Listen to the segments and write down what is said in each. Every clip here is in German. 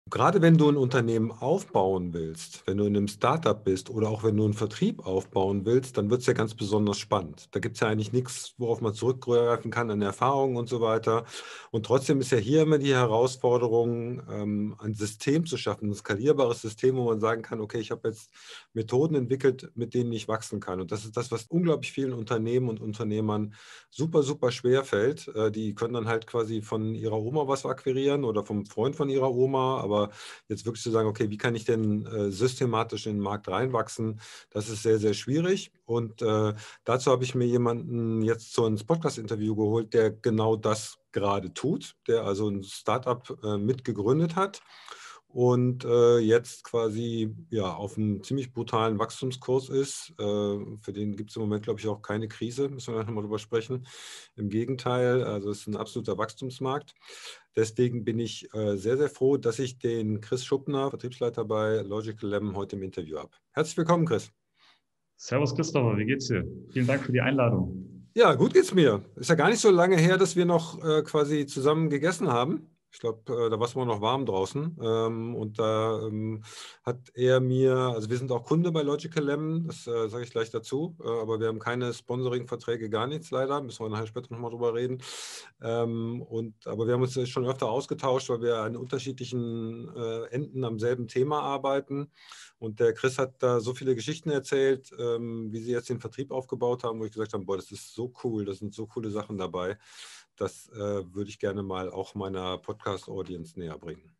Gerade wenn du ein Unternehmen aufbauen willst, wenn du in einem Startup bist oder auch wenn du einen Vertrieb aufbauen willst, dann wird es ja ganz besonders spannend. Da gibt es ja eigentlich nichts, worauf man zurückgreifen kann an Erfahrungen und so weiter. Und trotzdem ist ja hier immer die Herausforderung, ein System zu schaffen, ein skalierbares System, wo man sagen kann, okay, ich habe jetzt Methoden entwickelt, mit denen ich wachsen kann. Und das ist das, was unglaublich vielen Unternehmen und Unternehmern super, super schwer fällt. Die können dann halt quasi von ihrer Oma was akquirieren oder vom Freund von ihrer Oma, aber jetzt wirklich zu sagen, okay, wie kann ich denn systematisch in den Markt reinwachsen, das ist sehr, sehr schwierig. Und dazu habe ich mir jemanden jetzt so ins Podcast-Interview geholt, der genau das gerade tut, der also ein Startup mitgegründet hat und jetzt quasi ja, auf einem ziemlich brutalen Wachstumskurs ist. Für den gibt es im Moment, glaube ich, auch keine Krise, müssen wir gleich nochmal drüber sprechen. Im Gegenteil, also es ist ein absoluter Wachstumsmarkt. Deswegen bin ich sehr, sehr froh, dass ich den Chris Schuppner, Vertriebsleiter bei Logical Lemon, heute im Interview habe. Herzlich willkommen, Chris. Servus Christopher, wie geht's dir? Vielen Dank für die Einladung. Ja, gut geht's mir. Ist ja gar nicht so lange her, dass wir noch quasi zusammen gegessen haben. Ich glaube, da war es immer noch warm draußen. Und da hat er mir, also wir sind auch Kunde bei Logical Lemon, das sage ich gleich dazu, aber wir haben keine Sponsoring-Verträge, gar nichts leider. Müssen wir nachher später nochmal drüber reden. Aber wir haben uns schon öfter ausgetauscht, weil wir an unterschiedlichen Enden am selben Thema arbeiten. Und der Chris hat da so viele Geschichten erzählt, wie sie jetzt den Vertrieb aufgebaut haben, wo ich gesagt habe, boah, das ist so cool, das sind so coole Sachen dabei. Das würde ich gerne mal auch meiner Podcast-Audience näher bringen.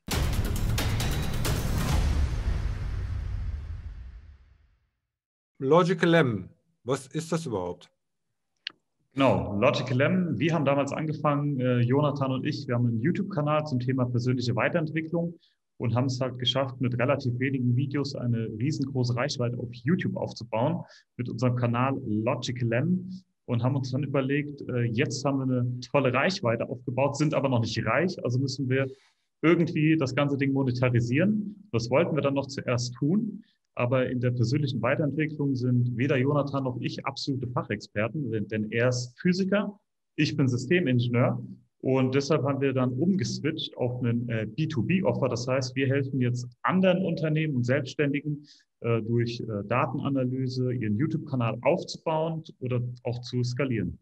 Logical Lemon, was ist das überhaupt? Genau, Logical Lemon. Wir haben damals angefangen, Jonathan und ich, wir haben einen YouTube-Kanal zum Thema persönliche Weiterentwicklung und haben es halt geschafft, mit relativ wenigen Videos eine riesengroße Reichweite auf YouTube aufzubauen mit unserem Kanal Logical Lemon und haben uns dann überlegt, jetzt haben wir eine tolle Reichweite aufgebaut, sind aber noch nicht reich, also müssen wir irgendwie das ganze Ding monetarisieren. Das wollten wir dann noch zuerst tun. Aber in der persönlichen Weiterentwicklung sind weder Jonathan noch ich absolute Fachexperten, denn er ist Physiker, ich bin Systemingenieur und deshalb haben wir dann umgeswitcht auf einen B2B-Offer. Das heißt, wir helfen jetzt anderen Unternehmen und Selbstständigen durch Datenanalyse ihren YouTube-Kanal aufzubauen oder auch zu skalieren.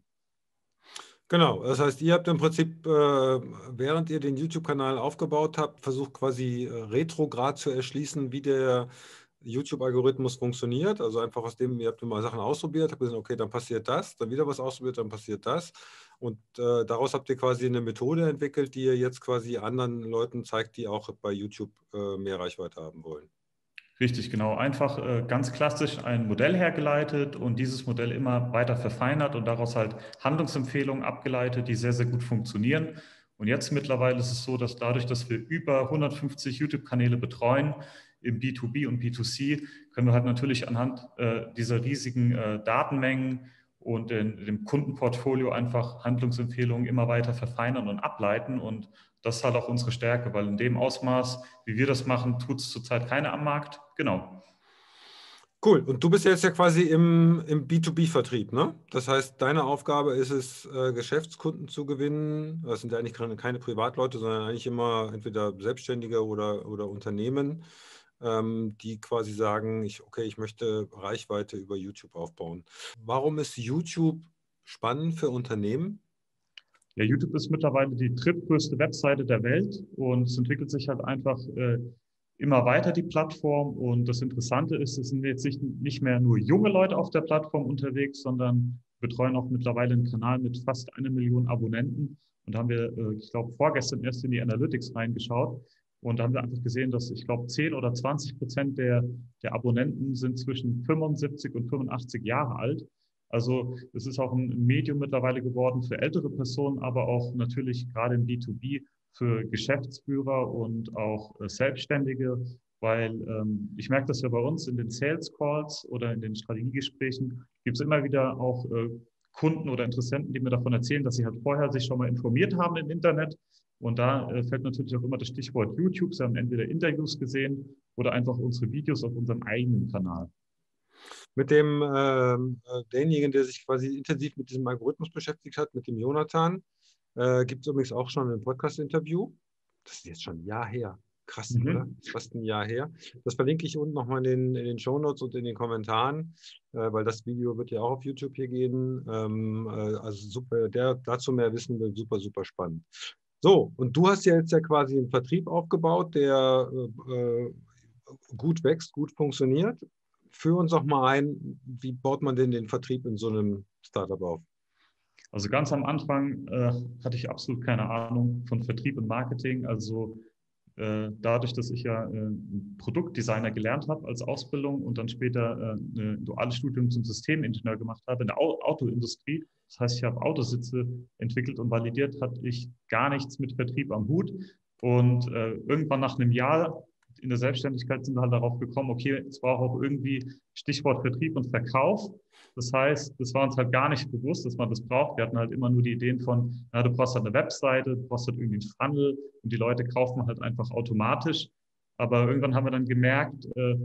Genau, das heißt, ihr habt im Prinzip, während ihr den YouTube-Kanal aufgebaut habt, versucht quasi retrograd zu erschließen, wie der YouTube-Algorithmus funktioniert. Also einfach aus dem, ihr habt mal Sachen ausprobiert, habt gesagt, okay, dann passiert das, dann wieder was ausprobiert, dann passiert das. Und daraus habt ihr quasi eine Methode entwickelt, die ihr jetzt quasi anderen Leuten zeigt, die auch bei YouTube mehr Reichweite haben wollen. Richtig, genau. Einfach ganz klassisch ein Modell hergeleitet und dieses Modell immer weiter verfeinert und daraus halt Handlungsempfehlungen abgeleitet, die sehr, sehr gut funktionieren. Und jetzt mittlerweile ist es so, dass dadurch, dass wir über 150 YouTube-Kanäle betreuen, im B2B und B2C, können wir halt natürlich anhand dieser riesigen Datenmengen und dem Kundenportfolio einfach Handlungsempfehlungen immer weiter verfeinern und ableiten. Und das ist halt auch unsere Stärke, weil in dem Ausmaß, wie wir das machen, tut es zurzeit keiner am Markt. Genau. Cool. Und du bist jetzt ja quasi im B2B-Vertrieb, ne? Das heißt, deine Aufgabe ist es, Geschäftskunden zu gewinnen. Das sind ja eigentlich keine Privatleute, sondern eigentlich immer entweder Selbstständige oder Unternehmen, die quasi sagen, okay, ich möchte Reichweite über YouTube aufbauen. Warum ist YouTube spannend für Unternehmen? Ja, YouTube ist mittlerweile die drittgrößte Webseite der Welt und es entwickelt sich halt einfach immer weiter, die Plattform. Und das Interessante ist, es sind jetzt nicht mehr nur junge Leute auf der Plattform unterwegs, sondern betreuen auch mittlerweile einen Kanal mit fast 1 Million Abonnenten. Und da haben wir, ich glaube, vorgestern erst in die Analytics reingeschaut. Und da haben wir einfach gesehen, dass ich glaube, 10 oder 20% der Abonnenten sind zwischen 75 und 85 Jahre alt. Also es ist auch ein Medium mittlerweile geworden für ältere Personen, aber auch natürlich gerade im B2B für Geschäftsführer und auch Selbstständige, weil ich merke das ja bei uns in den Sales Calls oder in den Strategiegesprächen, gibt es immer wieder auch Kunden oder Interessenten, die mir davon erzählen, dass sie halt vorher sich schon mal informiert haben im Internet. Und da fällt natürlich auch immer das Stichwort YouTube. Sie haben entweder Interviews gesehen oder einfach unsere Videos auf unserem eigenen Kanal. Mit denjenigen, der sich quasi intensiv mit diesem Algorithmus beschäftigt hat, mit dem Jonathan, gibt es übrigens auch schon ein Podcast-Interview. Das ist jetzt schon ein Jahr her. Krass, oder? Das ist fast ein Jahr her. Das verlinke ich unten nochmal in den Shownotes und in den Kommentaren, weil das Video wird ja auch auf YouTube hier gehen. Also super, der dazu mehr wissen will, super, super spannend. So, und du hast ja jetzt ja quasi einen Vertrieb aufgebaut, der gut wächst, gut funktioniert. Führ uns doch mal ein, wie baut man denn den Vertrieb in so einem Startup auf? Also ganz am Anfang hatte ich absolut keine Ahnung von Vertrieb und Marketing. Also dadurch, dass ich ja Produktdesigner gelernt habe als Ausbildung und dann später ein duales Studium zum Systemingenieur gemacht habe in der Autoindustrie. Das heißt, ich habe Autositze entwickelt und validiert, hatte ich gar nichts mit Vertrieb am Hut. Und irgendwann nach einem Jahr in der Selbstständigkeit sind wir halt darauf gekommen, okay, es braucht auch irgendwie Stichwort Vertrieb und Verkauf. Das heißt, das war uns halt gar nicht bewusst, dass man das braucht. Wir hatten halt immer nur die Ideen von, na, du brauchst halt eine Webseite, du brauchst halt irgendwie einen Funnel und die Leute kaufen halt einfach automatisch. Aber irgendwann haben wir dann gemerkt,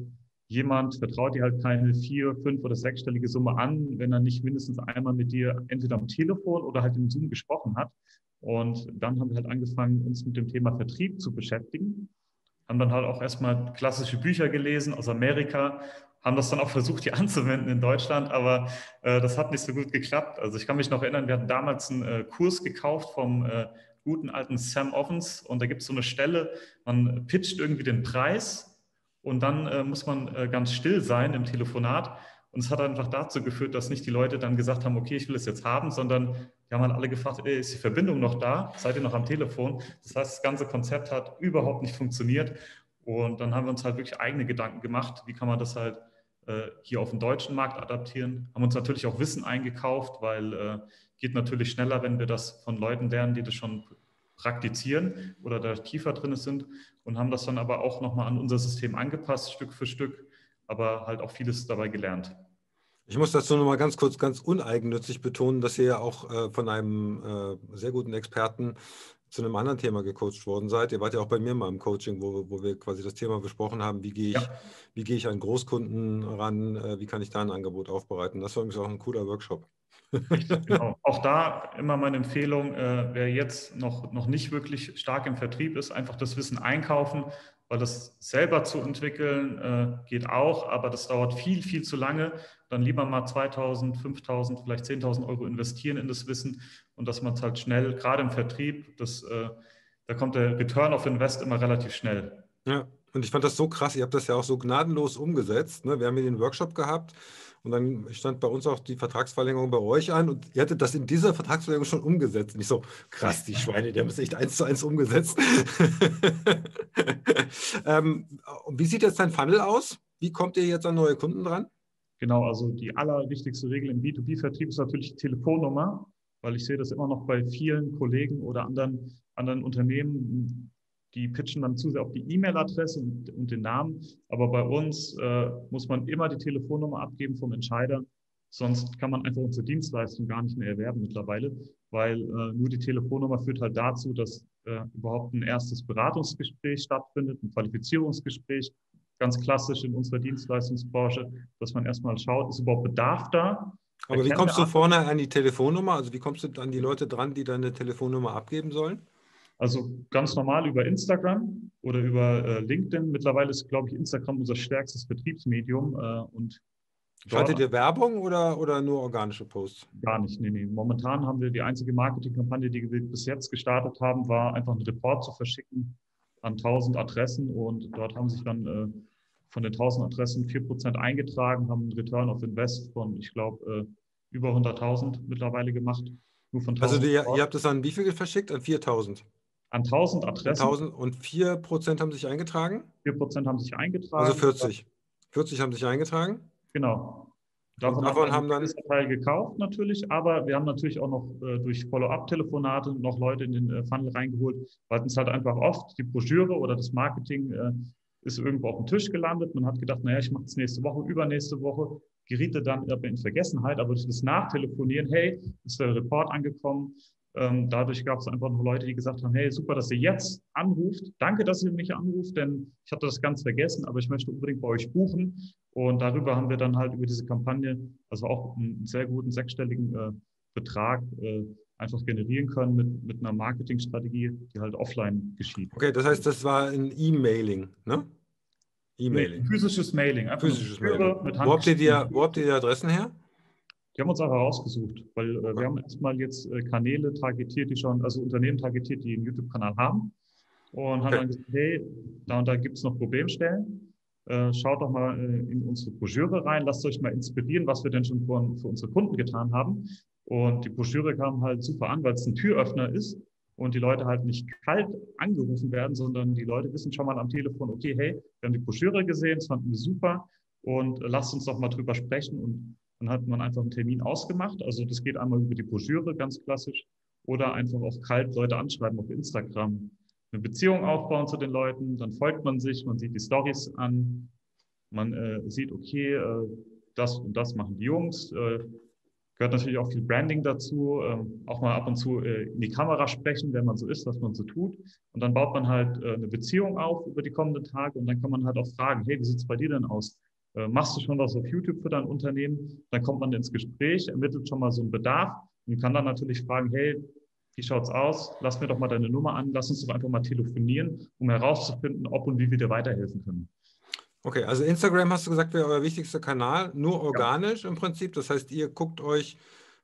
jemand vertraut dir halt keine 4-, 5- oder 6-stellige Summe an, wenn er nicht mindestens einmal mit dir entweder am Telefon oder halt im Zoom gesprochen hat. Und dann haben wir halt angefangen, uns mit dem Thema Vertrieb zu beschäftigen. Haben dann halt auch erstmal klassische Bücher gelesen aus Amerika, haben das dann auch versucht, hier anzuwenden in Deutschland, aber das hat nicht so gut geklappt. Also ich kann mich noch erinnern, wir hatten damals einen Kurs gekauft vom guten alten Sam Ovens und da gibt es so eine Stelle, man pitcht irgendwie den Preis und dann muss man ganz still sein im Telefonat. Und es hat einfach dazu geführt, dass nicht die Leute dann gesagt haben, okay, ich will es jetzt haben, sondern die haben halt alle gefragt, ist die Verbindung noch da? Seid ihr noch am Telefon? Das heißt, das ganze Konzept hat überhaupt nicht funktioniert. Und dann haben wir uns halt wirklich eigene Gedanken gemacht, wie kann man das halt hier auf den deutschen Markt adaptieren. Haben uns natürlich auch Wissen eingekauft, weil geht natürlich schneller, wenn wir das von Leuten lernen, die das schon praktizieren oder da tiefer drin sind und haben das dann aber auch nochmal an unser System angepasst, Stück für Stück, aber halt auch vieles dabei gelernt. Ich muss dazu nochmal ganz kurz, ganz uneigennützig betonen, dass ihr ja auch von einem sehr guten Experten zu einem anderen Thema gecoacht worden seid. Ihr wart ja auch bei mir mal im Coaching, wo wir quasi das Thema besprochen haben, Ja. wie gehe ich an Großkunden ran, wie kann ich da ein Angebot aufbereiten. Das war übrigens auch ein cooler Workshop. Richtig, genau. Auch da immer meine Empfehlung, wer jetzt noch nicht wirklich stark im Vertrieb ist, einfach das Wissen einkaufen, weil das selber zu entwickeln geht auch, aber das dauert viel, viel zu lange. Dann lieber mal 2.000, 5.000, vielleicht 10.000 Euro investieren in das Wissen und dass man es halt schnell, gerade im Vertrieb, da kommt der Return of Invest immer relativ schnell. Ja, und ich fand das so krass, ihr habt das ja auch so gnadenlos umgesetzt. Ne? Wir haben hier den Workshop gehabt und dann stand bei uns auch die Vertragsverlängerung bei euch an und ihr hattet das in dieser Vertragsverlängerung schon umgesetzt. Und ich so, krass, die Schweine, die haben es echt 1:1 umgesetzt. Und wie sieht jetzt dein Funnel aus? Wie kommt ihr jetzt an neue Kunden dran? Genau, also die allerwichtigste Regel im B2B-Vertrieb ist natürlich die Telefonnummer, weil ich sehe das immer noch bei vielen Kollegen oder anderen Unternehmen, die pitchen dann zu sehr auf die E-Mail-Adresse und den Namen. Aber bei uns muss man immer die Telefonnummer abgeben vom Entscheider, sonst kann man einfach unsere Dienstleistung gar nicht mehr erwerben mittlerweile, weil nur die Telefonnummer führt halt dazu, dass überhaupt ein erstes Beratungsgespräch stattfindet, ein Qualifizierungsgespräch, ganz klassisch in unserer Dienstleistungsbranche, dass man erstmal schaut, ist überhaupt Bedarf da? Aber wie Erkennen kommst wir du an, vorne an die Telefonnummer? Also wie kommst du an die Leute dran, die deine Telefonnummer abgeben sollen? also ganz normal über Instagram oder über LinkedIn. Mittlerweile ist, glaube ich, Instagram unser stärkstes Vertriebsmedium und Schaltet dort ihr Werbung oder nur organische Posts? gar nicht. Nee, nee. Momentan haben wir die einzige Marketingkampagne, die wir bis jetzt gestartet haben, war einfach einen Report zu verschicken an 1.000 Adressen und dort haben sich dann von den 1.000 Adressen 4% eingetragen, haben einen Return of Invest von, ich glaube, über 100.000 mittlerweile gemacht. Nur von Also 1.000 ihr habt es an wie viel verschickt? An 4.000. an 1.000 An Adressen. 1.000 und 4% haben sich eingetragen? 4% haben sich Also eingetragen. 40. 40 haben sich eingetragen Genau. und Davon hat davon ein haben dann, gewisser Teil gekauft natürlich, aber wir haben natürlich auch noch durch Follow-up-Telefonate noch Leute in den Funnel reingeholt. Wir hatten es halt einfach oft, die Broschüre oder das Marketing ist irgendwo auf dem Tisch gelandet. Man hat gedacht, naja, ich mache es nächste Woche, übernächste Woche, geriete dann in Vergessenheit, aber durch das Nachtelefonieren, hey, ist der Report angekommen. Dadurch gab es einfach noch Leute, die gesagt haben, hey, super, dass ihr jetzt anruft. Danke, dass ihr mich anruft, denn ich hatte das ganz vergessen, aber ich möchte unbedingt bei euch buchen. Und darüber haben wir dann halt über diese Kampagne, also auch einen sehr guten sechsstelligen Betrag einfach generieren können mit einer Marketingstrategie, die halt offline geschieht. Okay, das heißt, das war ein E-Mailing, ne? Nee, E-Mailing. physisches Mailing, einfach eine Physisches Mailing. Broschüre mit Wo habt ihr handgeschriebenen. die Adressen her? Die haben uns auch herausgesucht, weil Okay. wir haben erstmal jetzt Kanäle targetiert, also Unternehmen targetiert, die einen YouTube-Kanal haben und haben Okay. dann gesagt, hey, da und da gibt es noch Problemstellen. Schaut doch mal in unsere Broschüre rein, lasst euch mal inspirieren, was wir denn schon für unsere Kunden getan haben. Und die Broschüre kam halt super an, weil es ein Türöffner ist und die Leute halt nicht kalt angerufen werden, sondern die Leute wissen schon mal am Telefon, okay, hey, wir haben die Broschüre gesehen, das fanden wir super und lasst uns doch mal drüber sprechen. Und dann hat man einfach einen Termin ausgemacht. Also das geht einmal über die Broschüre, ganz klassisch, oder einfach auch kalt Leute anschreiben auf Instagram, eine Beziehung aufbauen zu den Leuten, dann folgt man sich, man sieht die Stories an, man sieht, okay, das und das machen die Jungs, gehört natürlich auch viel Branding dazu, auch mal ab und zu in die Kamera sprechen, wenn man so ist, was man so tut. Und dann baut man halt eine Beziehung auf über die kommenden Tage und dann kann man halt auch fragen, hey, wie sieht es bei dir denn aus? Machst du schon was auf YouTube für dein Unternehmen? Dann kommt man ins Gespräch, ermittelt schon mal so einen Bedarf und kann dann natürlich fragen, hey, wie schaut's aus? Lass mir doch mal deine Nummer an, lass uns doch einfach mal telefonieren, um herauszufinden, ob und wie wir dir weiterhelfen können. Okay, also Instagram hast du gesagt, wäre euer wichtigster Kanal, nur Ja. organisch im Prinzip. Das heißt, ihr guckt euch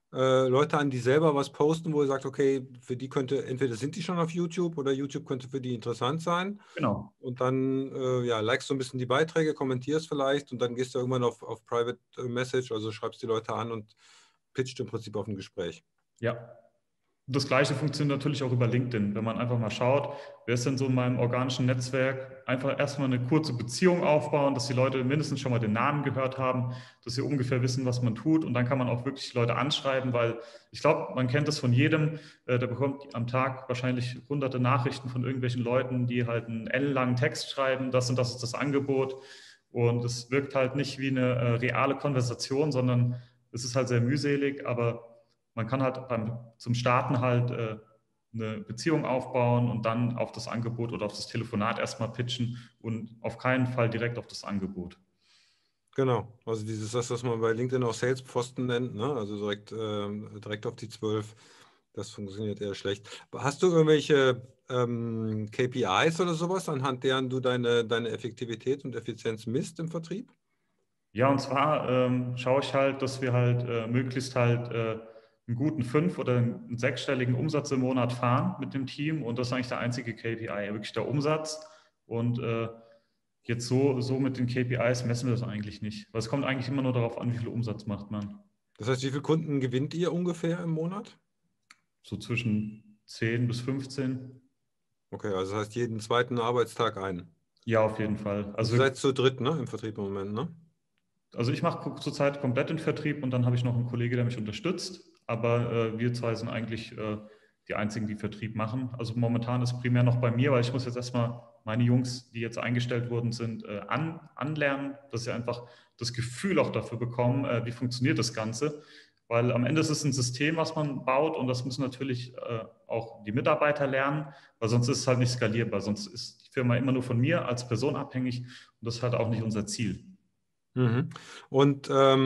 Leute an, die selber was posten, wo ihr sagt, okay, für die könnte, entweder sind die schon auf YouTube oder YouTube könnte für die interessant sein. Genau. Und dann likest du ein bisschen die Beiträge, kommentierst vielleicht und dann gehst du irgendwann auf Private Message, also schreibst die Leute an und pitcht im Prinzip auf ein Gespräch. Ja. Das Gleiche funktioniert natürlich auch über LinkedIn, wenn man einfach mal schaut, wer ist denn so in meinem organischen Netzwerk, einfach erstmal eine kurze Beziehung aufbauen, dass die Leute mindestens schon mal den Namen gehört haben, dass sie ungefähr wissen, was man tut und dann kann man auch wirklich Leute anschreiben, weil ich glaube, man kennt das von jedem, der bekommt am Tag wahrscheinlich hunderte Nachrichten von irgendwelchen Leuten, die halt einen ellenlangen Text schreiben, das und das ist das Angebot und es wirkt halt nicht wie eine reale Konversation, sondern es ist halt sehr mühselig, aber man kann halt zum Starten halt eine Beziehung aufbauen und dann auf das Angebot oder auf das Telefonat erstmal pitchen und auf keinen Fall direkt auf das Angebot. Genau, also das, was man bei LinkedIn auch Sales-Pfosten nennt, ne? Also direkt auf die 12, das funktioniert eher schlecht. Hast du irgendwelche KPIs oder sowas, anhand deren du deine Effektivität und Effizienz misst im Vertrieb? Ja, und zwar schaue ich halt, dass wir halt möglichst halt einen guten 5- oder einen 6-stelligen Umsatz im Monat fahren mit dem Team und das ist eigentlich der einzige KPI, wirklich der Umsatz und jetzt so mit den KPIs messen wir das eigentlich nicht, weil es kommt eigentlich immer nur darauf an, wie viel Umsatz macht man. Das heißt, wie viele Kunden gewinnt ihr ungefähr im Monat? So zwischen 10 bis 15. Okay, also das heißt jeden zweiten Arbeitstag einen. Ja, auf jeden Fall. Und ihr seid zu dritt, ne, im Vertrieb im Moment, ne? Also ich mache zurzeit komplett den Vertrieb und dann habe ich noch einen Kollege, der mich unterstützt. Aber wir zwei sind eigentlich die einzigen, die Vertrieb machen. Also momentan ist primär noch bei mir, weil ich muss jetzt erstmal meine Jungs, die jetzt eingestellt worden sind, anlernen, dass sie einfach das Gefühl auch dafür bekommen, wie funktioniert das Ganze. Weil am Ende ist es ein System, was man baut und das müssen natürlich auch die Mitarbeiter lernen, weil sonst ist es halt nicht skalierbar. Sonst ist die Firma immer nur von mir als Person abhängig und das ist halt auch nicht unser Ziel. Mhm. Und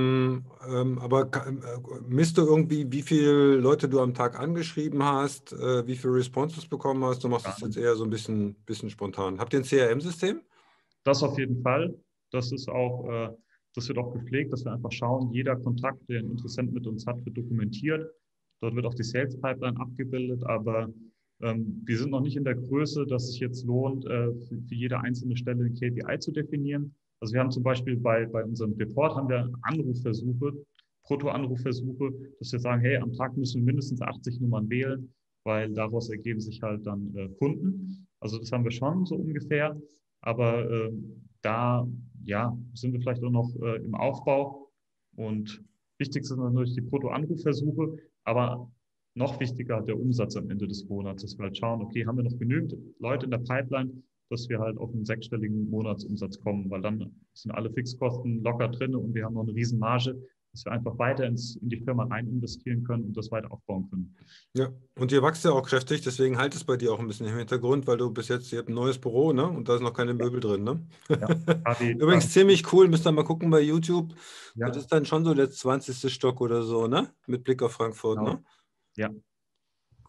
aber misst du irgendwie, wie viele Leute du am Tag angeschrieben hast, wie viele Responses bekommen hast? Du machst es jetzt eher so ein bisschen spontan. Habt ihr ein CRM-System? Das auf jeden Fall. Das ist auch, das wird auch gepflegt, dass wir einfach schauen, jeder Kontakt, der ein Interessent mit uns hat, wird dokumentiert. Dort wird auch die Sales Pipeline abgebildet, aber wir sind noch nicht in der Größe, dass es jetzt lohnt, für jede einzelne Stelle ein KPI zu definieren. Also wir haben zum Beispiel bei unserem Report haben wir Anrufversuche, Brutto-Anrufversuche, dass wir sagen, hey, am Tag müssen wir mindestens 80 Nummern wählen, weil daraus ergeben sich halt dann Kunden. Also das haben wir schon so ungefähr. Aber da ja, sind wir vielleicht auch noch im Aufbau. Und wichtig sind natürlich die Brutto-Anrufversuche, aber noch wichtiger der Umsatz am Ende des Monats, dass wir halt schauen, okay, haben wir noch genügend Leute in der Pipeline, dass wir halt auf einen 6-stelligen Monatsumsatz kommen, weil dann sind alle Fixkosten locker drin und wir haben noch eine riesen Marge, dass wir einfach weiter in die Firma rein investieren können und das weiter aufbauen können. Ja, und ihr wächst ja auch kräftig, deswegen halt es bei dir auch ein bisschen im Hintergrund, weil du bis jetzt, ihr habt ein neues Büro, ne? Und da sind noch keine Möbel drin, ne? Ja, Übrigens ziemlich cool, müsst ihr mal gucken bei YouTube. Das ja, ist dann schon so der 20. Stock oder so, ne? Mit Blick auf Frankfurt, genau. ne? Ja.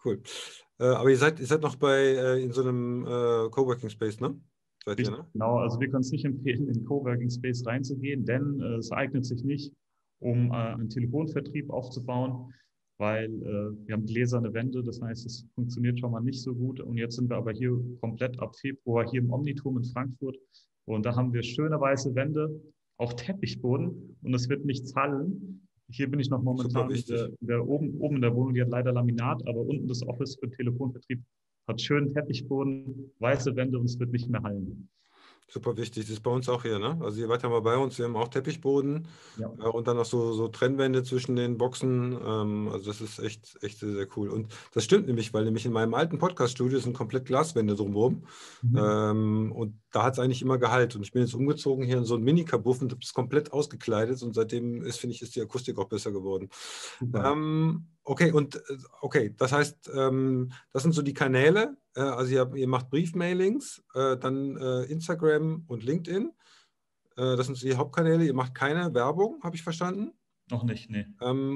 Cool. Aber ihr seid noch in so einem Coworking Space, ne? Seid ihr, Richtig, ne? genau. Also wir können es nicht empfehlen, in den Coworking Space reinzugehen, denn es eignet sich nicht, um einen Telefonvertrieb aufzubauen, weil wir haben gläserne Wände, das heißt, es funktioniert schon mal nicht so gut. Und jetzt sind wir aber hier komplett ab Februar hier im Omniturm in Frankfurt und da haben wir schöne weiße Wände, auch Teppichboden und es wird nichts hallen. Hier bin ich noch Super momentan wichtig. oben in der Wohnung, die hat leider Laminat, aber unten das Office für den Telefonvertrieb hat schönen Teppichboden, weiße Wände und es wird nicht mehr hallen. Super wichtig. Das ist bei uns auch hier, ne? Also ihr wart ja mal bei uns, wir haben auch Teppichboden Ja, und dann noch so Trennwände zwischen den Boxen. Also das ist echt sehr, sehr cool. Und das stimmt nämlich, weil nämlich in meinem alten Podcast-Studio sind komplett Glaswände drumherum. mhm. Und da hat es eigentlich immer Gehalt. Und ich bin jetzt umgezogen hier in so ein Mini-Kabuff und habe es komplett ausgekleidet. Und seitdem finde ich, ist die Akustik auch besser geworden. Super. Okay, das heißt, das sind so die Kanäle. Also ihr macht Briefmailings, dann Instagram und LinkedIn. Das sind so die Hauptkanäle. Ihr macht keine Werbung, habe ich verstanden. Noch nicht, nee.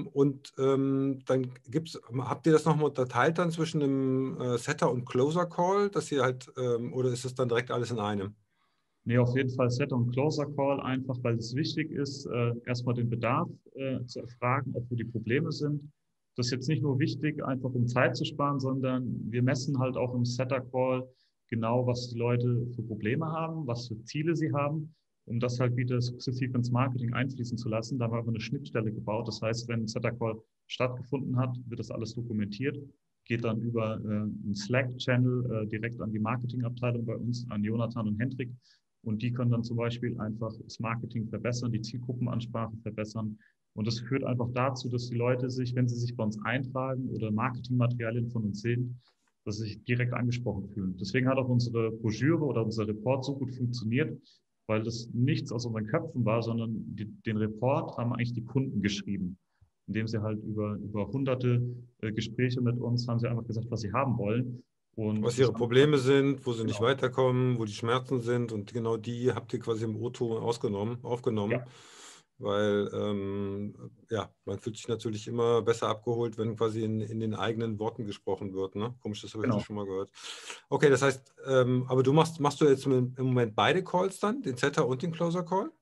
Dann habt ihr das nochmal unterteilt dann zwischen einem Setter und Closer Call, dass ihr halt, oder ist es dann direkt alles in einem? Nee, auf jeden Fall Set- und Closer-Call, einfach weil es wichtig ist, erstmal den Bedarf zu erfragen, auch wo die Probleme sind. Das ist jetzt nicht nur wichtig, einfach um Zeit zu sparen, sondern wir messen halt auch im Setter-Call genau, was die Leute für Probleme haben, was für Ziele sie haben, um das halt wieder sukzessiv ins Marketing einfließen zu lassen. Da haben wir aber eine Schnittstelle gebaut. Das heißt, wenn ein Setter-Call stattgefunden hat, wird das alles dokumentiert, geht dann über einen Slack-Channel direkt an die Marketingabteilung bei uns, an Jonathan und Hendrik. Und die können dann zum Beispiel einfach das Marketing verbessern, die Zielgruppenansprache verbessern. Und das führt einfach dazu, dass die Leute sich, wenn sie sich bei uns eintragen oder Marketingmaterialien von uns sehen, dass sie sich direkt angesprochen fühlen. Deswegen hat auch unsere Broschüre oder unser Report so gut funktioniert, weil das nichts aus unseren Köpfen war, sondern den Report haben eigentlich die Kunden geschrieben, indem sie halt über hunderte Gespräche mit uns haben sie einfach gesagt, was sie haben wollen. Was Und das ihre haben wir, Probleme sind, wo sie nicht genau, weiterkommen, wo die Schmerzen sind und genau die habt ihr quasi im O-Ton aufgenommen, ja, weil ja, man fühlt sich natürlich immer besser abgeholt, wenn quasi in den eigenen Worten gesprochen wird. Ne? Komisch, das habe ich genau. schon mal gehört. Okay, das heißt, aber machst du jetzt im Moment beide Calls dann, den Setter und den Closer Call?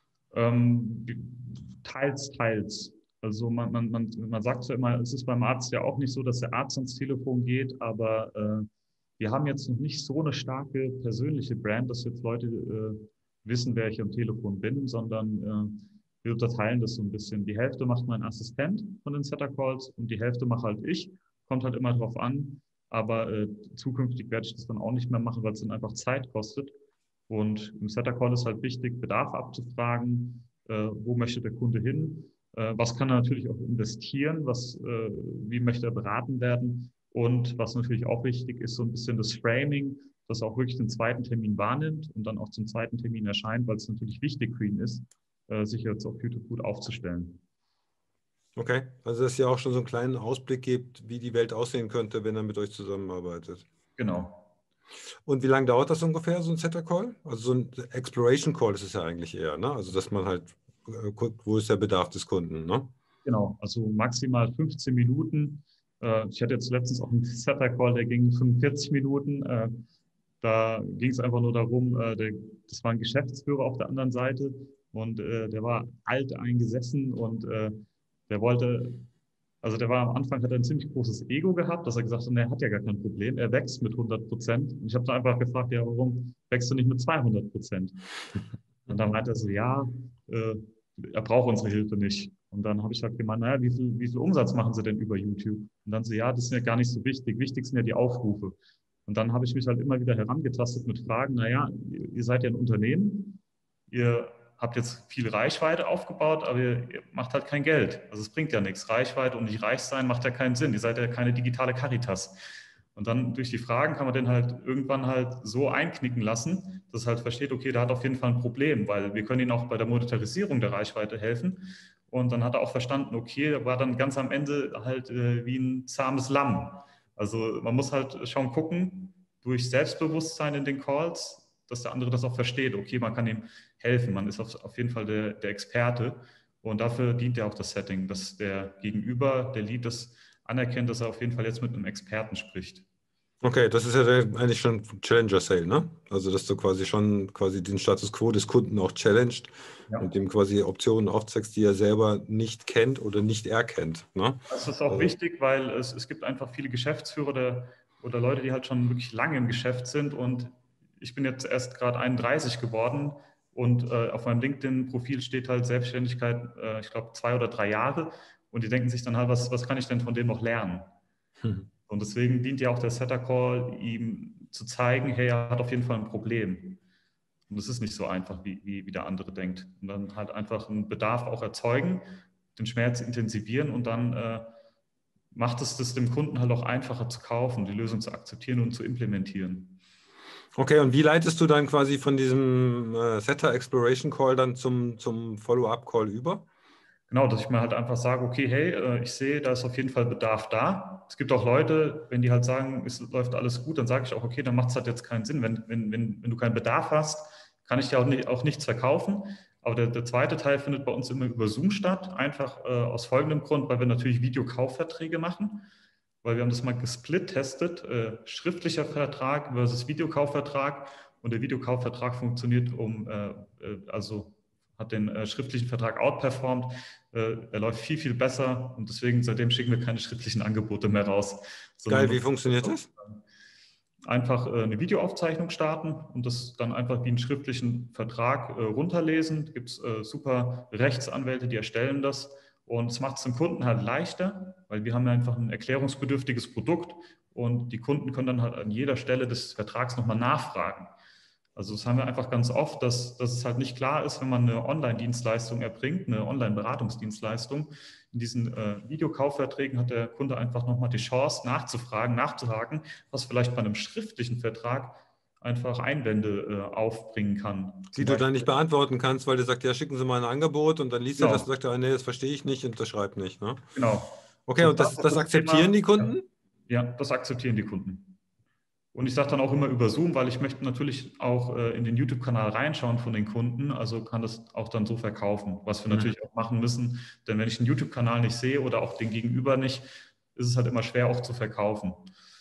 Ähm, teils, teils. Also man sagt ja immer, es ist beim Arzt ja auch nicht so, dass der Arzt ans Telefon geht, aber wir haben jetzt noch nicht so eine starke persönliche Brand, dass jetzt Leute wissen, wer ich am Telefon bin, sondern wir unterteilen das so ein bisschen. Die Hälfte macht mein Assistent von den Setter-Calls und die Hälfte mache halt ich. Kommt halt immer drauf an, aber zukünftig werde ich das dann auch nicht mehr machen, weil es dann einfach Zeit kostet. Und im Setter Call ist halt wichtig, Bedarf abzufragen, wo möchte der Kunde hin, was kann er natürlich auch investieren, wie möchte er beraten werden und was natürlich auch wichtig ist, so ein bisschen das Framing, dass er auch wirklich den zweiten Termin wahrnimmt und dann auch zum zweiten Termin erscheint, weil es natürlich wichtig für ihn ist, sich jetzt auf YouTube gut aufzustellen. Okay, also dass ihr auch schon so einen kleinen Ausblick gebt, wie die Welt aussehen könnte, wenn er mit euch zusammenarbeitet. Genau. Und wie lange dauert das ungefähr, so ein Setter-Call? Also so ein Exploration-Call ist es ja eigentlich eher, ne? Also dass man halt guckt, wo ist der Bedarf des Kunden, ne? Genau, also maximal 15 Minuten. Ich hatte jetzt letztens auch einen Setter-Call, der ging 45 Minuten. Da ging es einfach nur darum, das war ein Geschäftsführer auf der anderen Seite und der war alt eingesessen und der wollte, also der war am Anfang, hat er ein ziemlich großes Ego gehabt, dass er gesagt hat, er hat ja gar kein Problem, er wächst mit 100%. Und ich habe dann einfach gefragt, ja, warum wächst du nicht mit 200%? Und dann meinte er so, ja, äh, er braucht unsere Hilfe nicht. Und dann habe ich halt gemeint, naja, wie viel Umsatz machen Sie denn über YouTube? Und dann so, ja, das ist ja gar nicht so wichtig. Wichtig sind ja die Aufrufe. Und dann habe ich mich halt immer wieder herangetastet mit Fragen, naja, ihr seid ja ein Unternehmen, ihr habt jetzt viel Reichweite aufgebaut, aber ihr macht halt kein Geld. Also es bringt ja nichts. Reichweite und nicht reich sein macht ja keinen Sinn. Ihr seid ja keine digitale Caritas. Und dann durch die Fragen kann man den halt irgendwann halt so einknicken lassen, dass er halt versteht, okay, der hat auf jeden Fall ein Problem, weil wir können ihm auch bei der Monetarisierung der Reichweite helfen. Und dann hat er auch verstanden, okay, er war dann ganz am Ende halt wie ein zahmes Lamm. Also man muss halt schon gucken, durch Selbstbewusstsein in den Calls, dass der andere das auch versteht. Okay, man kann ihm helfen, man ist auf jeden Fall der Experte. Und dafür dient ja auch das Setting, dass der Gegenüber, der Lead, das anerkennt, dass er auf jeden Fall jetzt mit einem Experten spricht. Okay, das ist ja eigentlich schon Challenger Sale, ne? Also, dass du quasi schon quasi den Status quo des Kunden auch challenged Ja. und dem quasi Optionen aufzeigst, die er selber nicht kennt oder nicht erkennt, ne? Das ist auch Also, wichtig, weil es gibt einfach viele Geschäftsführer oder Leute, die halt schon wirklich lange im Geschäft sind. Und ich bin jetzt erst gerade 31 geworden und auf meinem LinkedIn-Profil steht halt Selbstständigkeit, ich glaube, 2 oder 3 Jahre. Und die denken sich dann halt, was kann ich denn von dem noch lernen? hm. Und deswegen dient ja auch der Setter Call, ihm zu zeigen, hey, er hat auf jeden Fall ein Problem. Und das ist nicht so einfach, wie der andere denkt. Und dann halt einfach einen Bedarf auch erzeugen, den Schmerz intensivieren und dann macht es das dem Kunden halt auch einfacher zu kaufen, die Lösung zu akzeptieren und zu implementieren. Okay, und wie leitest du dann quasi von diesem Setter Exploration Call dann zum Follow-up Call über? Genau, dass ich mir halt einfach sage, okay, hey, ich sehe, da ist auf jeden Fall Bedarf da. Es gibt auch Leute, wenn die halt sagen, es läuft alles gut, dann sage ich auch, okay, dann macht es halt jetzt keinen Sinn. Wenn du keinen Bedarf hast, kann ich dir auch nichts verkaufen. Aber der zweite Teil findet bei uns immer über Zoom statt, einfach aus folgendem Grund, weil wir natürlich Videokaufverträge machen, weil wir haben das mal gesplittet, schriftlicher Vertrag versus Videokaufvertrag, und der Videokaufvertrag funktioniert also hat den schriftlichen Vertrag outperformed. Er läuft viel, viel besser und deswegen seitdem schicken wir keine schriftlichen Angebote mehr raus, sondern Geil, wie nutzen funktioniert das? einfach eine Videoaufzeichnung starten und das dann einfach wie einen schriftlichen Vertrag runterlesen. Da gibt es super Rechtsanwälte, die erstellen das, und es macht es dem Kunden halt leichter, weil wir haben ja einfach ein erklärungsbedürftiges Produkt und die Kunden können dann halt an jeder Stelle des Vertrags nochmal nachfragen. Also das haben wir einfach ganz oft, dass es halt nicht klar ist, wenn man eine Online-Dienstleistung erbringt, eine Online-Beratungsdienstleistung. In diesen Videokaufverträgen hat der Kunde einfach nochmal die Chance nachzufragen, nachzuhaken, was vielleicht bei einem schriftlichen Vertrag einfach Einwände aufbringen kann. Die Zum du dann nicht Beispiel, beantworten kannst, weil der sagt, ja, schicken Sie mal ein Angebot und dann liest er das und genau, sagt, er, nee, das verstehe ich nicht, unterschreibt nicht, ne? genau. Okay, So, und das ist das das akzeptieren die Thema. Ja, Kunden? ja, das akzeptieren die Kunden. Und ich sage dann auch immer über Zoom, weil ich möchte natürlich auch in den YouTube-Kanal reinschauen von den Kunden, also kann das auch dann so verkaufen, was wir Mhm. natürlich auch machen müssen. Denn wenn ich den YouTube-Kanal nicht sehe oder auch den Gegenüber nicht, ist es halt immer schwer auch zu verkaufen.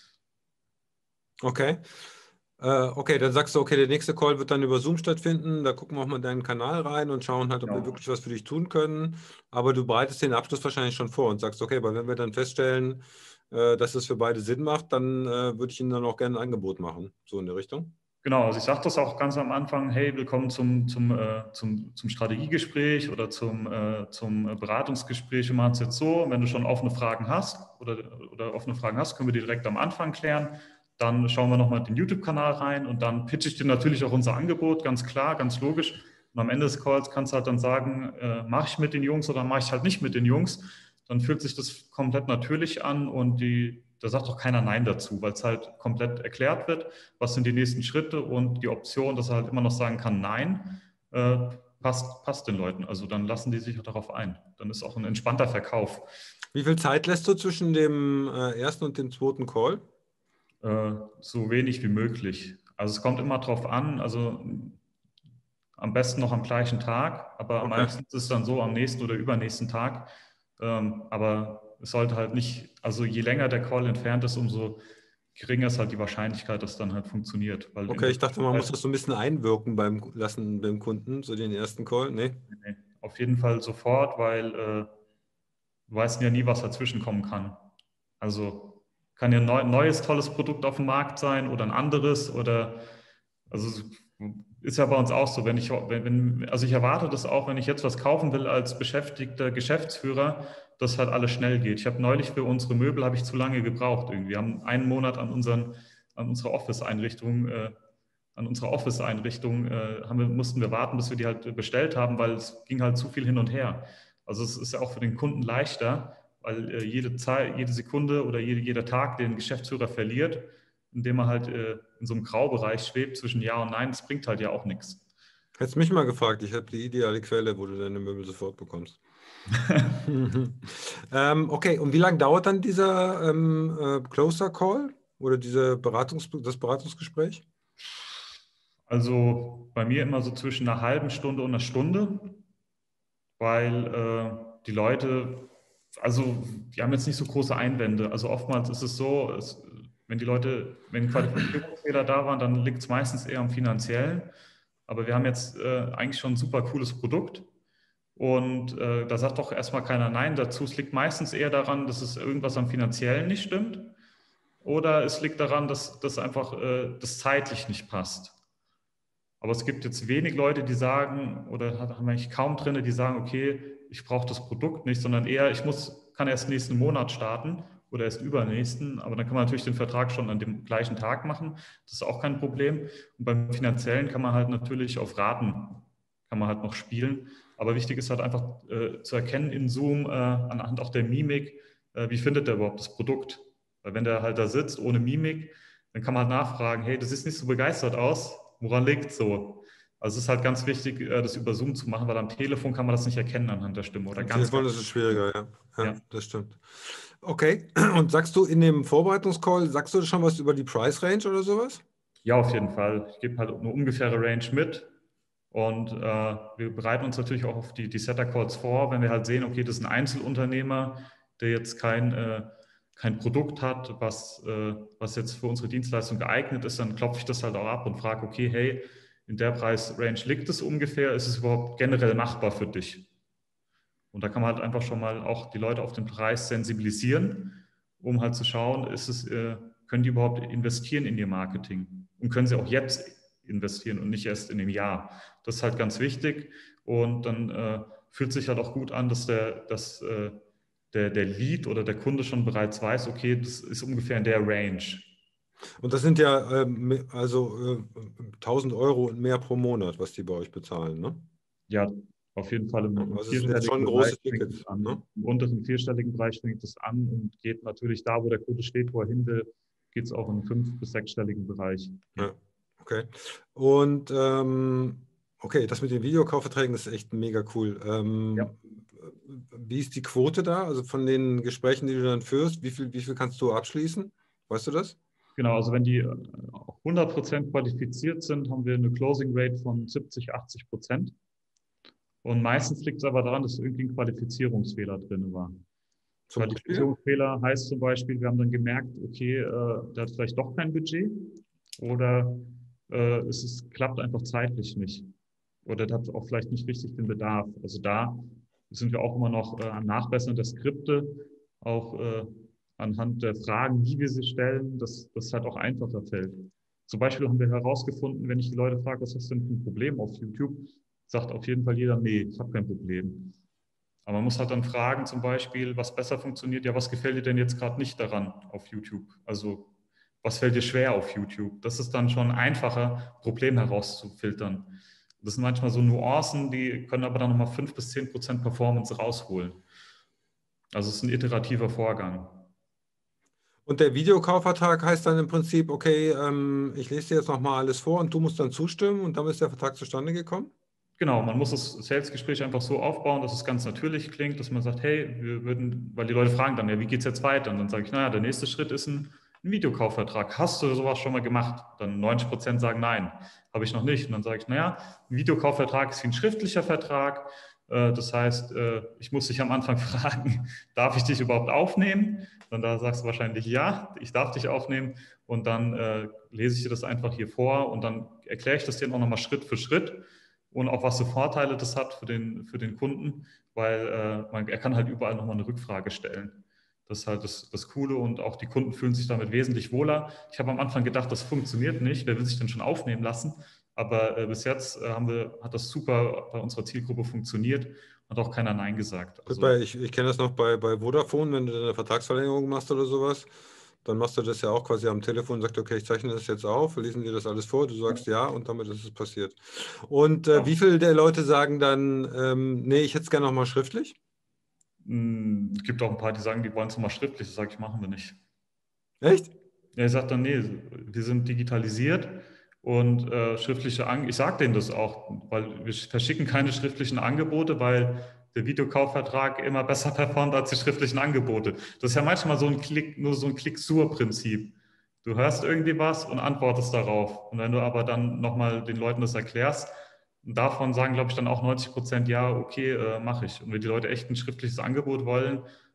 Okay. Okay, dann sagst du, okay, der nächste Call wird dann über Zoom stattfinden. Da gucken wir auch mal in deinen Kanal rein und schauen halt, ob wir Genau. wirklich was für dich tun können. Aber du bereitest den Abschluss wahrscheinlich schon vor und sagst, okay, aber wenn wir dann feststellen, dass es für beide Sinn macht, dann würde ich Ihnen dann auch gerne ein Angebot machen. So in der Richtung. Genau, also ich sage das auch ganz am Anfang, hey, willkommen zum Strategiegespräch oder zum Beratungsgespräch. Wir machen es jetzt so, wenn du schon offene Fragen hast oder offene Fragen hast, können wir die direkt am Anfang klären. Dann schauen wir nochmal den YouTube-Kanal rein und dann pitche ich dir natürlich auch unser Angebot, ganz klar, ganz logisch. Und am Ende des Calls kannst du halt dann sagen, mache ich mit den Jungs oder mache ich halt nicht mit den Jungs. Dann fühlt sich das komplett natürlich an und da sagt auch keiner Nein dazu, weil es halt komplett erklärt wird, was sind die nächsten Schritte, und die Option, dass er halt immer noch sagen kann, nein, passt den Leuten. Also dann lassen die sich auch darauf ein. Dann ist auch ein entspannter Verkauf. Wie viel Zeit lässt du zwischen dem ersten und dem zweiten Call? So wenig wie möglich. Also es kommt immer drauf an, also am besten noch am gleichen Tag, aber Okay. meistens ist es dann so am nächsten oder übernächsten Tag. Aber es sollte halt nicht, also je länger der Call entfernt ist, umso geringer ist halt die Wahrscheinlichkeit, dass es dann halt funktioniert. Weil in Okay, der ich dachte, man muss Zwischenzeit, das so ein bisschen einwirken beim Kunden, so den ersten Call. Nee. nee, auf jeden Fall sofort, weil du weißt ja nie, was dazwischen kommen kann. Also kann ja ein neues, tolles Produkt auf dem Markt sein oder ein anderes oder also ist ja bei uns auch so, also ich erwarte das auch, wenn ich jetzt was kaufen will als beschäftigter Geschäftsführer, dass halt alles schnell geht. Ich habe neulich für unsere Möbel habe ich zu lange gebraucht irgendwie. Wir haben einen Monat an unserer Office-Einrichtung mussten wir warten, bis wir die halt bestellt haben, weil es ging halt zu viel hin und her. Also es ist ja auch für den Kunden leichter, weil jede Zeit, jede Sekunde oder jeder Tag den Geschäftsführer verliert, indem er halt in so einem Graubereich schwebt zwischen Ja und Nein, das bringt halt ja auch nichts. Hättest mich mal gefragt, ich habe die ideale Quelle, wo du deine Möbel sofort bekommst. Okay, und wie lange dauert dann dieser Closer Call oder das Beratungsgespräch? Also bei mir immer so zwischen einer halben Stunde und einer Stunde, weil die Leute Also wir haben jetzt nicht so große Einwände. Also oftmals ist es so, wenn Qualifizierungsfehler da waren, dann liegt es meistens eher am Finanziellen. Aber wir haben jetzt eigentlich schon ein super cooles Produkt. Und da sagt doch erstmal keiner Nein dazu. Es liegt meistens eher daran, dass es irgendwas am Finanziellen nicht stimmt. Oder es liegt daran, dass einfach das zeitlich nicht passt. Aber es gibt jetzt wenig Leute, die sagen, oder haben wir eigentlich kaum drin, die sagen, okay, ich brauche das Produkt nicht, sondern eher, kann erst nächsten Monat starten oder erst übernächsten. Aber dann kann man natürlich den Vertrag schon an dem gleichen Tag machen. Das ist auch kein Problem. Und beim Finanziellen kann man halt natürlich auf Raten, kann man halt noch spielen. Aber wichtig ist halt einfach zu erkennen in Zoom, anhand auch der Mimik, wie findet der überhaupt das Produkt? Weil wenn der halt da sitzt ohne Mimik, dann kann man halt nachfragen, hey, du siehst nicht so begeistert aus, woran liegt es so? Also es ist halt ganz wichtig, das über Zoom zu machen, weil am Telefon kann man das nicht erkennen anhand der Stimme oder Am ganz, Telefon ganz ist es schwieriger, ja. Ja, ja. das stimmt. Okay. Und sagst du in dem Vorbereitungscall, sagst du schon was über die Price Range oder sowas? Ja, auf jeden Fall. Ich gebe halt eine ungefähre Range mit und wir bereiten uns natürlich auch auf die Setter-Calls vor, wenn wir halt sehen, okay, das ist ein Einzelunternehmer, der jetzt kein Produkt hat, was jetzt für unsere Dienstleistung geeignet ist, dann klopfe ich das halt auch ab und frage, okay, hey, in der Preisrange liegt es ungefähr, ist es überhaupt generell machbar für dich? Und da kann man halt einfach schon mal auch die Leute auf den Preis sensibilisieren, um halt zu schauen, können die überhaupt investieren in ihr Marketing? Und können sie auch jetzt investieren und nicht erst in dem Jahr? Das ist halt ganz wichtig. Und dann fühlt sich halt auch gut an, dass der Lead oder der Kunde schon bereits weiß, okay, das ist ungefähr in der Range. Und das sind ja 1.000 Euro und mehr pro Monat, was die bei euch bezahlen, ne? Ja, auf jeden Fall im Also es sind jetzt schon vierstelligen ein Bereich großes fängt Ticket, es an. ne? Im unteren vierstelligen Bereich fängt es an und geht natürlich da, wo der Kunde steht, wo er hin will, geht es auch im fünf- bis sechsstelligen Bereich. Ja. Ja, okay. Und okay, das mit den Videokaufverträgen ist echt mega cool. Ja, Wie ist die Quote da? Also von den Gesprächen, die du dann führst, wie viel kannst du abschließen? Weißt du das? genau. Also wenn die auch 100% qualifiziert sind, haben wir eine Closing Rate von 70-80%. Und meistens liegt es aber daran, dass irgendwie ein Qualifizierungsfehler drin war. Zum Beispiel? Qualifizierungsfehler heißt zum Beispiel, wir haben dann gemerkt, okay, der hat vielleicht doch kein Budget oder klappt einfach zeitlich nicht. Oder der hat auch vielleicht nicht richtig den Bedarf. Also da sind wir auch immer noch am Nachbessern der Skripte, auch anhand der Fragen, wie wir sie stellen, dass das halt auch einfacher fällt. Zum Beispiel haben wir herausgefunden, wenn ich die Leute frage, was hast du denn für ein Problem auf YouTube, sagt auf jeden Fall jeder, nee, ich habe kein Problem. Aber man muss halt dann fragen, zum Beispiel, was besser funktioniert. Ja, was gefällt dir denn jetzt gerade nicht daran auf YouTube? Also, was fällt dir schwer auf YouTube? Das ist dann schon einfacher, Problem herauszufiltern. Das sind manchmal so Nuancen, die können aber dann nochmal 5-10% Performance rausholen. Also, es ist ein iterativer Vorgang. Und der Videokaufvertrag heißt dann im Prinzip, okay, ich lese dir jetzt nochmal alles vor und du musst dann zustimmen und dann ist der Vertrag zustande gekommen? Genau, man muss das Sales-Gespräch einfach so aufbauen, dass es ganz natürlich klingt, dass man sagt, hey, weil die Leute fragen dann, ja, wie geht es jetzt weiter? Und dann sage ich, naja, der nächste Schritt ist ein Videokaufvertrag. Hast du sowas schon mal gemacht? Dann 90% sagen nein, habe ich noch nicht. Und dann sage ich, naja, ein Videokaufvertrag ist wie ein schriftlicher Vertrag. Das heißt, ich muss dich am Anfang fragen, darf ich dich überhaupt aufnehmen? Und da sagst du wahrscheinlich, ja, ich darf dich aufnehmen. Und dann lese ich dir das einfach hier vor und dann erkläre ich das dir auch nochmal Schritt für Schritt und auch was für Vorteile das hat für den Kunden, weil er kann halt überall nochmal eine Rückfrage stellen. Das ist halt das Coole und auch die Kunden fühlen sich damit wesentlich wohler. Ich habe am Anfang gedacht, das funktioniert nicht, wer will sich denn schon aufnehmen lassen? Aber bis jetzt hat das super bei unserer Zielgruppe funktioniert, hat auch keiner Nein gesagt. Gut, Also ich kenne das noch bei Vodafone, wenn du eine Vertragsverlängerung machst oder sowas, dann machst du das ja auch quasi am Telefon und sagst, okay, ich zeichne das jetzt auf, lesen dir das alles vor, du sagst ja und damit ist es passiert. Und ja. wie viele der Leute sagen dann, nee, ich hätte es gerne nochmal schriftlich? Es gibt auch ein paar, die sagen, die wollen es nochmal schriftlich. Das sage ich, machen wir nicht. Echt? Er sagt dann, nee, wir sind digitalisiert und ich sage denen das auch, weil wir verschicken keine schriftlichen Angebote, weil der Videokaufvertrag immer besser performt als die schriftlichen Angebote. Das ist ja manchmal so ein nur so ein Klick-Sur-Prinzip. Du hörst irgendwie was und antwortest darauf. Und wenn du aber dann nochmal den Leuten das erklärst, davon sagen, glaube ich, dann auch 90% ja, okay, mache ich. Und wenn die Leute echt ein schriftliches Angebot wollen,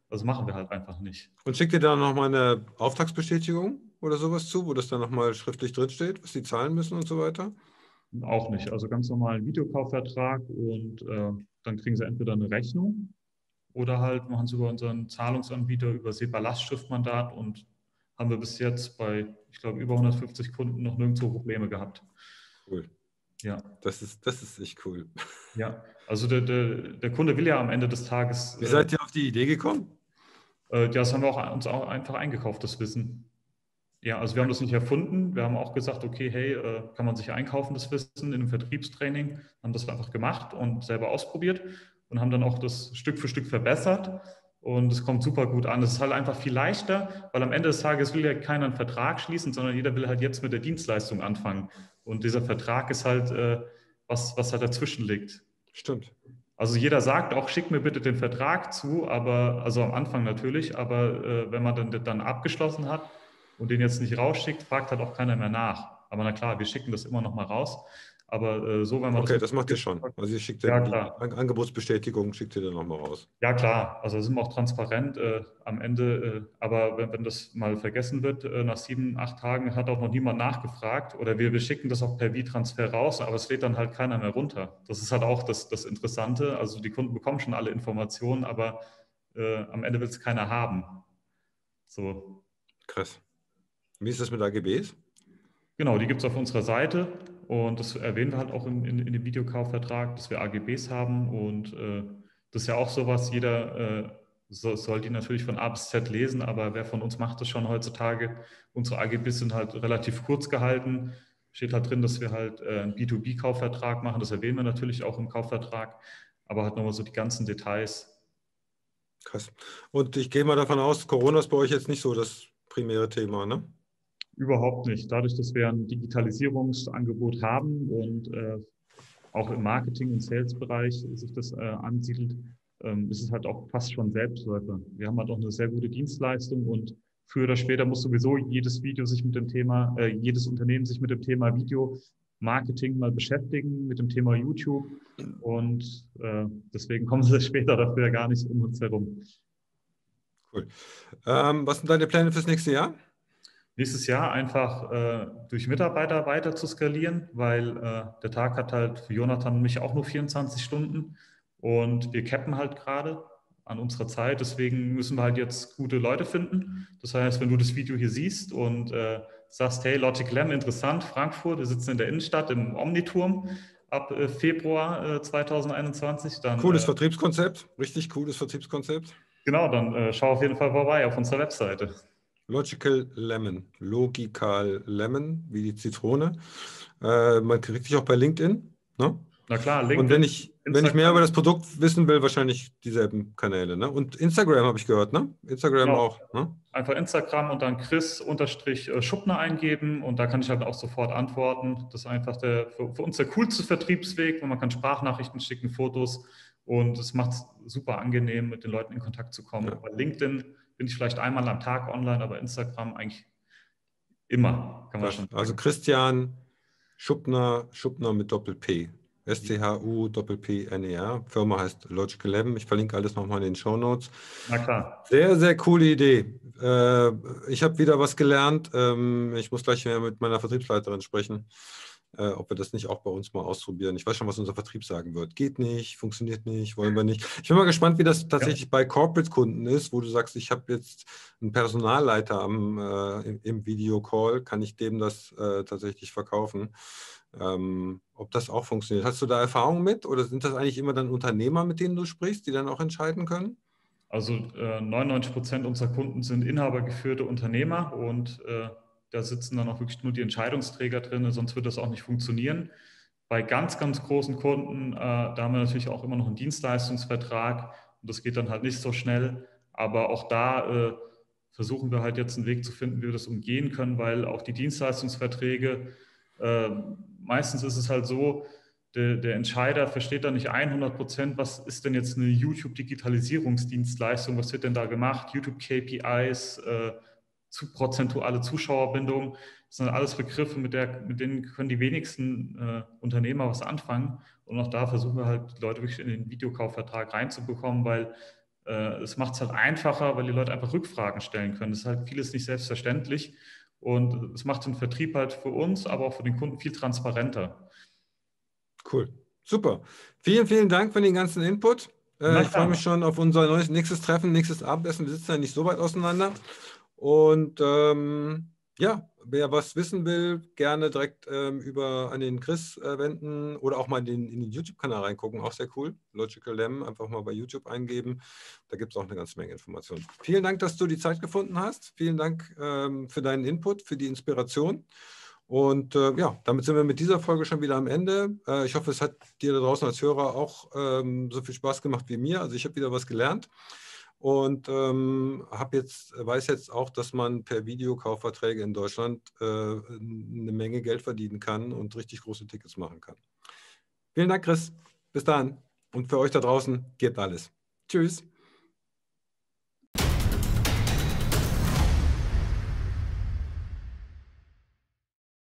Das machen wir halt einfach nicht. Und schickt ihr da nochmal eine Auftragsbestätigung oder sowas zu, wo das dann nochmal schriftlich drinsteht, was die zahlen müssen und so weiter? Auch nicht. Also ganz normalen Videokaufvertrag und dann kriegen sie entweder eine Rechnung oder halt machen es über unseren Zahlungsanbieter über SEPA-Lastschriftmandat und haben wir bis jetzt bei, ich glaube, über 150 Kunden noch nirgendwo Probleme gehabt. Cool. Ja. Das ist echt cool. Ja, also der Kunde will ja am Ende des Tages, Wie seid ihr auf die Idee gekommen? das haben wir uns auch einfach eingekauft, das Wissen. Ja, also wir haben das nicht erfunden. Wir haben auch gesagt, okay, hey, kann man sich einkaufen, das Wissen in einem Vertriebstraining, haben das einfach gemacht und selber ausprobiert und haben dann auch das Stück für Stück verbessert und es kommt super gut an. Es ist halt einfach viel leichter, weil am Ende des Tages will ja keiner einen Vertrag schließen, sondern jeder will halt jetzt mit der Dienstleistung anfangen. Und dieser Vertrag ist halt was halt dazwischen liegt. Stimmt. Also jeder sagt auch, schick mir bitte den Vertrag zu, aber, also am Anfang natürlich, aber wenn man dann abgeschlossen hat und den jetzt nicht rausschickt, fragt halt auch keiner mehr nach. Aber na klar, wir schicken das immer noch mal raus. Aber so, wenn man Okay, das... das macht ihr schon. Also ihr schickt Ja, dann die klar. Angebotsbestätigung, schickt ihr dann nochmal raus. Ja, klar. Also sind wir auch transparent am Ende. Aber wenn das mal vergessen wird, nach 7, 8 Tagen hat auch noch niemand nachgefragt. Oder wir schicken das auch per V-Transfer raus, aber es lädt dann halt keiner mehr runter. Das ist halt auch das Interessante. Also die Kunden bekommen schon alle Informationen, aber am Ende will es keiner haben. So. Krass. Wie ist das mit AGBs? Genau, die gibt es auf unserer Seite und das erwähnen wir halt auch in dem Videokaufvertrag, dass wir AGBs haben und das ist ja auch sowas, jeder soll die natürlich von A bis Z lesen, aber wer von uns macht das schon heutzutage? Unsere AGBs sind halt relativ kurz gehalten, steht halt drin, dass wir halt einen B2B-Kaufvertrag machen, das erwähnen wir natürlich auch im Kaufvertrag, aber halt nochmal so die ganzen Details. Krass. Und ich gehe mal davon aus, Corona ist bei euch jetzt nicht so das primäre Thema, ne? Überhaupt nicht. Dadurch, dass wir ein Digitalisierungsangebot haben und auch im Marketing- und Sales-Bereich sich das ansiedelt, ist es halt auch fast schon Selbstläufer. Wir haben halt auch eine sehr gute Dienstleistung und früher oder später muss sowieso jedes Video sich mit dem Thema, jedes Unternehmen sich mit dem Thema Video-Marketing mal beschäftigen, mit dem Thema YouTube und deswegen kommen sie später dafür gar nicht um uns herum. Cool. Was sind deine Pläne fürs nächste Jahr? Nächstes Jahr einfach durch Mitarbeiter weiter zu skalieren, weil der Tag hat halt für Jonathan und mich auch nur 24 Stunden und wir cappen halt gerade an unserer Zeit. Deswegen müssen wir halt jetzt gute Leute finden. Das heißt, wenn du das Video hier siehst und sagst, hey, Logic Lam, interessant, Frankfurt, wir sitzen in der Innenstadt im Omniturm ab Februar 2021, dann Cooles Vertriebskonzept, richtig cooles Vertriebskonzept. genau, dann schau auf jeden Fall vorbei auf unserer Webseite. Logical Lemon, Logical Lemon, wie die Zitrone. Man kriegt dich auch bei LinkedIn. Ne? Na klar, Und LinkedIn, wenn ich mehr über das Produkt wissen will, wahrscheinlich dieselben Kanäle. Ne? Und Instagram habe ich gehört, ne? Instagram genau. auch. Ne? Einfach Instagram und dann Chris-Schuppner eingeben und da kann ich halt auch sofort antworten. Das ist einfach für uns der coolste Vertriebsweg, weil man kann Sprachnachrichten schicken, Fotos und es macht es super angenehm, mit den Leuten in Kontakt zu kommen. Ja. Bei LinkedIn bin ich vielleicht einmal am Tag online, aber Instagram eigentlich immer, kann man schon sagen. Also Christian Schuppner, Schuppner mit Doppel-P. SCHU-Doppel-P-N-E-R. Firma heißt Logical Lemon. Ich verlinke alles nochmal in den Shownotes. Na klar. Sehr, sehr coole Idee. Ich habe wieder was gelernt. Ich muss gleich mehr mit meiner Vertriebsleiterin sprechen, ob wir das nicht auch bei uns mal ausprobieren. Ich weiß schon, was unser Vertrieb sagen wird. Geht nicht, funktioniert nicht, wollen wir nicht. Ich bin mal gespannt, wie das tatsächlich bei Corporate-Kunden ist, wo du sagst, ich habe jetzt einen Personalleiter im Videocall, kann ich dem das tatsächlich verkaufen? Ob das auch funktioniert. Hast du da Erfahrung mit oder sind das eigentlich immer dann Unternehmer, mit denen du sprichst, die dann auch entscheiden können? Also 99% unserer Kunden sind inhabergeführte Unternehmer und da sitzen dann auch wirklich nur die Entscheidungsträger drin, sonst wird das auch nicht funktionieren. Bei ganz, ganz großen Kunden, da haben wir natürlich auch immer noch einen Dienstleistungsvertrag und das geht dann halt nicht so schnell. Aber auch da versuchen wir halt jetzt einen Weg zu finden, wie wir das umgehen können, weil auch die Dienstleistungsverträge, meistens ist es halt so, der Entscheider versteht da nicht 100%, was ist denn jetzt eine YouTube-Digitalisierungsdienstleistung, was wird denn da gemacht, YouTube-KPIs, prozentuale Zuschauerbindung, das sind alles Begriffe, mit denen können die wenigsten Unternehmer was anfangen und auch da versuchen wir halt die Leute wirklich in den Videokaufvertrag reinzubekommen, weil Es macht es halt einfacher, weil die Leute einfach Rückfragen stellen können. Das ist halt vieles nicht selbstverständlich. Und es macht den Vertrieb halt für uns, aber auch für den Kunden viel transparenter. Cool. Super. Vielen, vielen Dank für den ganzen Input. Na Ich freue klar. mich schon auf unser nächstes Treffen, nächstes Abendessen. Wir sitzen ja nicht so weit auseinander. Und ja, wer was wissen will, gerne direkt an den Chris wenden oder auch mal in den YouTube-Kanal reingucken. Auch sehr cool. Logical Lemon, einfach mal bei YouTube eingeben. Da gibt es auch eine ganze Menge Informationen. Vielen Dank, dass du die Zeit gefunden hast. Vielen Dank für deinen Input, für die Inspiration. Und ja, damit sind wir mit dieser Folge schon wieder am Ende. Ich hoffe, es hat dir da draußen als Hörer auch so viel Spaß gemacht wie mir. Also ich habe wieder was gelernt und weiß jetzt auch, dass man per Videokaufverträge in Deutschland eine Menge Geld verdienen kann und richtig große Tickets machen kann. Vielen Dank, Chris. Bis dann. Und für euch da draußen, gebt alles. Tschüss.